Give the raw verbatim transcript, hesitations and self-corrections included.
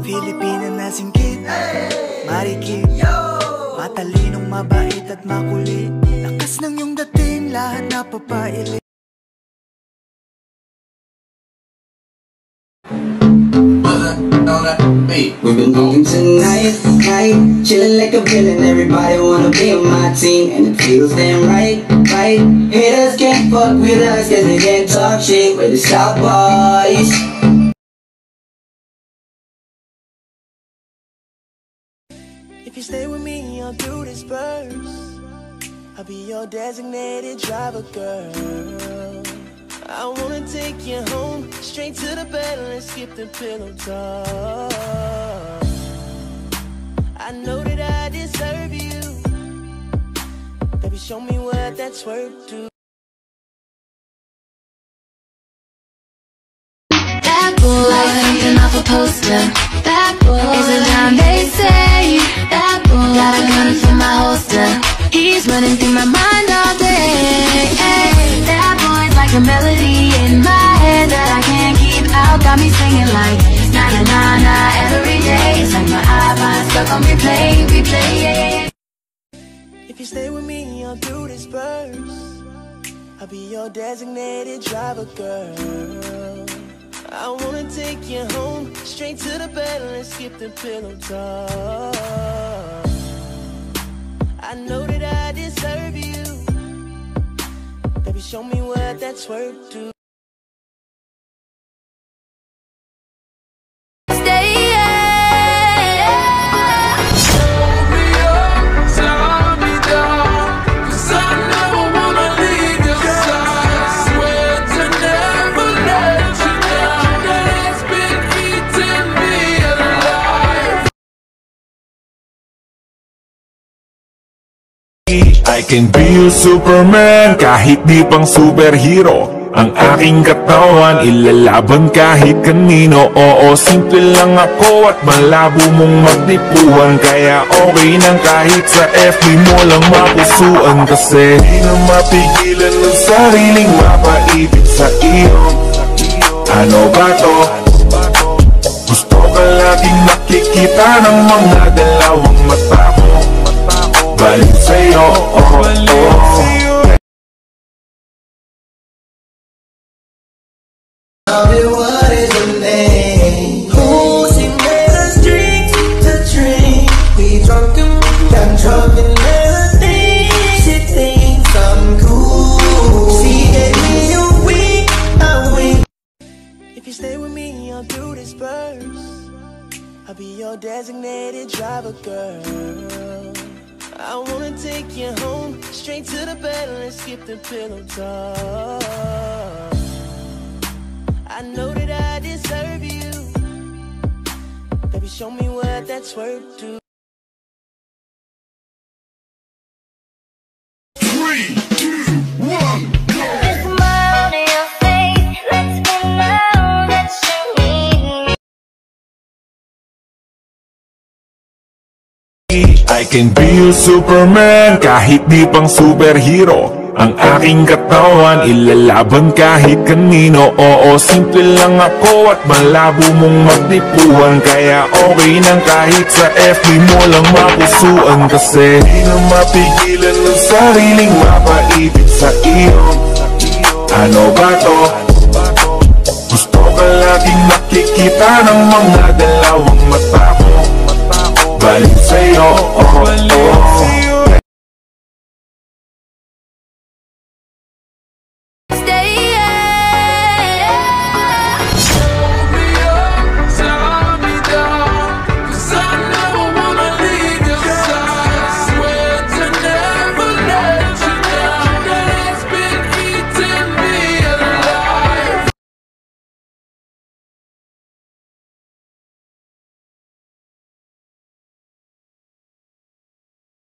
Pilipina na singgit, marikit, matalinong, mabait at makulit. Lakas ng iyong dating, lahat napapailit. We've been moving tonight, night, chilling like a villain. Everybody wanna be on my team, and it feels damn right, right. Haters can't fuck with us, cause they can't talk shit. We're the South Boys. If you stay with me, I'll do this first. I'll be your designated driver, girl. I wanna take you home, straight to the bed, let's skip the pillow talk. I know that I deserve you. Baby, show me what that's worth to. Bad boy, like something off a poster. Bad boy, is a line they say. Bad boy, got a gun from my holster. He's running through my mind all day. That boy's like a melody in my head that I can't keep out. Got me singing like na na na na every day. It's like my iPod stuck on replay, replay. If you stay with me, I'll do this first. I'll be your designated driver, girl. I wanna take you home, straight to the bed, let's skip the pillow talk. I know that I deserve you. Baby, show me what that's worth to. Stay, yeah. Slow me up, slow me down, 'cause I never wanna leave your side. Swear to never let you down. It's been eating me alive. I can be your Superman, kahit di pang superhero. Ang aking katawan, ilalaban kahit kanino. Oo, simple lang ako at malabo mong magdipuan. Kaya okay nang kahit sa F B mo lang mapusuan. Kasi di na mapigilan ng sariling mapaibig sa iyo. Ano ba to? Gusto ka laging nakikita ng mga dalawang mata ko. Balik sa'yo, oh, oh, oh. What is the name? Oh, she made us drink to drink. We drunk and got drunk and melody. She thinks I'm cool. She gave me a wink, a wink. If you stay with me, I'll do this first. I'll be your designated driver, girl. I wanna take you home, straight to the bed, let's skip the pillow talk. I know that I deserve you. Baby, show me what that's worth to. Three, two, one, go! There's a smile on your face, let's get now that you need me. I can be your Superman, kahit di pang superhero. Ang aking katawan, ilalaban kahit kanino. Oo, simple lang ako at malabo mong magdipuan. Kaya okay nang kahit sa F B mo lang mapusuan. Kasi di na mapigilan ng sariling mapaibig sa iyo. Ano ba to? Gusto ka laging nakikita ng mga dalawang mata ko. Balik sa'yo, oh, oh, oh.